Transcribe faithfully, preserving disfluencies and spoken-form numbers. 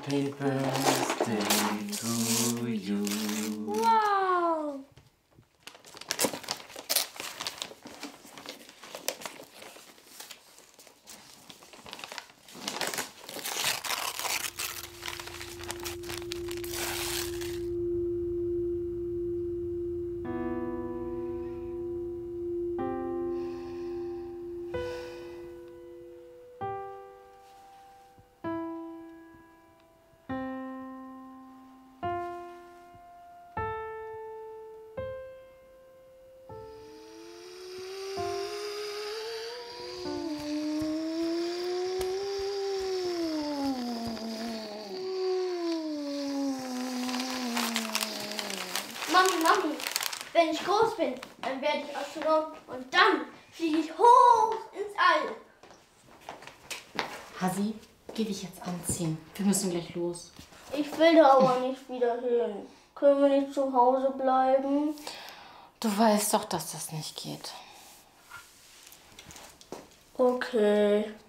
Happy Birthday to you. Wow. Mami, Mami, wenn ich groß bin, dann werde ich Astronaut und dann fliege ich hoch ins All. Hasi, geh dich jetzt anziehen. Wir müssen gleich los. Ich will da aber nicht wieder hin. Können wir nicht zu Hause bleiben? Du weißt doch, dass das nicht geht. Okay.